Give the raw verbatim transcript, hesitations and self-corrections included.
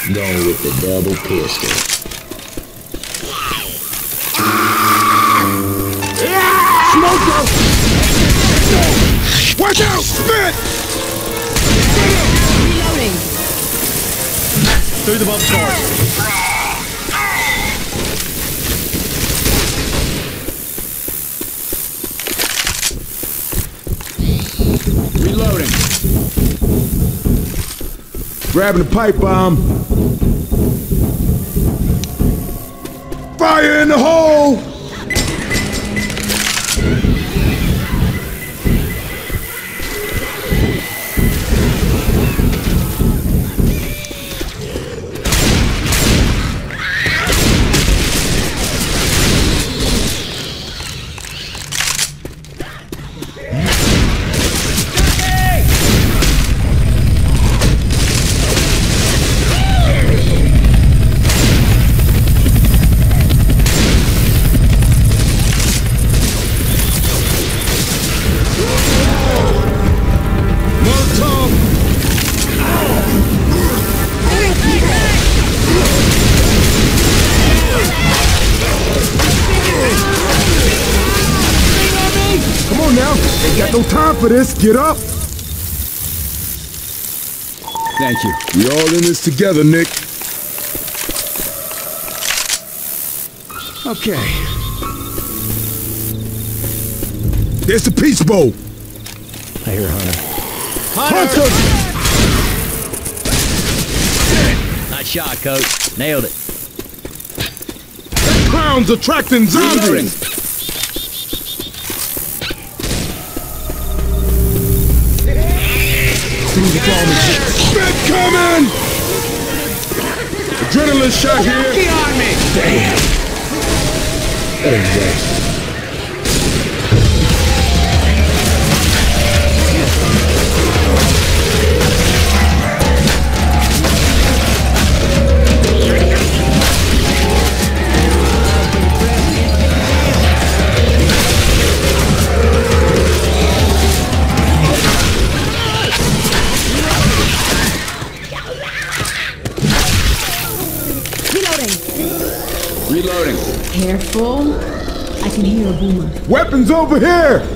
Going with the double pistol. Smoke up! Watch out! Spit! Reloading. Through the bomb cars. Reloading. Grabbing the pipe bomb. Fire in the hole! Ain't got no time for this. Get up. Thank you. We all in this together, Nick. Okay. There's the Peace Bowl. I hear Hunter. Hunter! Nice shot, Coach. Nailed it. That clown's attracting zombies. Spit coming! Adrenaline shot here. Get on me! Damn. Anyway. Reloading. Careful. I can hear a boomer. Weapons over here!